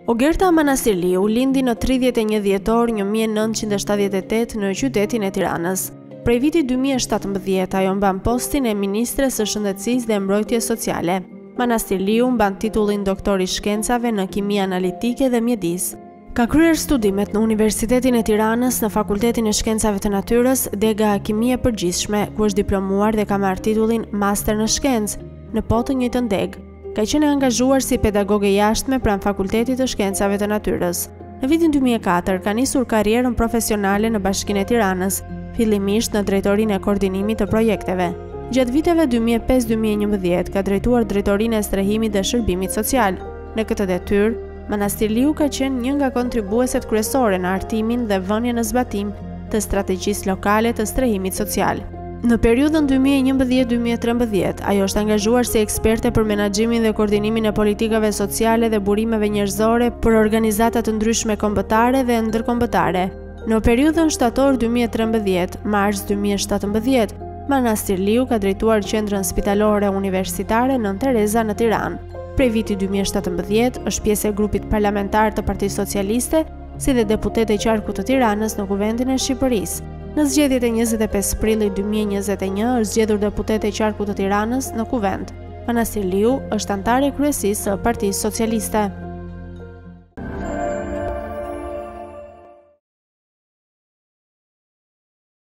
Ogerta Manastirliu lindi në 31 dhjetor 1978 në qytetin e Tiranës. Prej vitit 2017 ajo mban postin e Ministres së Shëndetësisë dhe Mbrojtjes Sociale. Manastirliu mban titullin doktor i shkencave në kimi analitike dhe mjedis. Ka kryer studimet në Universitetin e Tiranës në Fakultetin e Shkencave të Natyrës Dega Kimie Përgjithshme, ku është diplomuar dhe ka marrë titullin Master në Shkencë në po të njëjtën deg. Ka qenë angazhuar si pedagoge jashtme pranë Fakultetit të Shkencave të Natyrës. Në vitin 2004 ka nisur karrierën profesionale në Bashkinë e Tiranës, fillimisht në drejtorinë e koordinimit të projekteve. Gjatë viteve 2005-2011 ka drejtuar drejtorinë e strehimit dhe shërbimit social. Në këtë detyrë, Manastirliu ka qenë një nga kontribueset kryesore në hartimin dhe vënien në zbatim të strategjisë lokale të strehimit social. Në periudhën 2011-2013, ajo është angazhuar si eksperte për menaxhimin dhe koordinimin e politikave sociale dhe burimeve njerëzore për organizata të ndryshme kombëtare dhe ndërkombëtare. Në periudhën shtator 2013-mars 2017, Manastirliu ka drejtuar qendrën spitalore universitare Nën Tereza në Tiranë. Prej vitit 2017 është pjesë e grupit parlamentar të Partisë Socialiste, si dhe deputete e qarkut të Tiranës në Kuvendin e Shqipërisë. Në zgjedhjet e 25 prillit 2021 është zgjedhur deputete e qarkut të Tiranës në Kuvend. Manastirliu është antare kryesisë së Partisë Socialiste.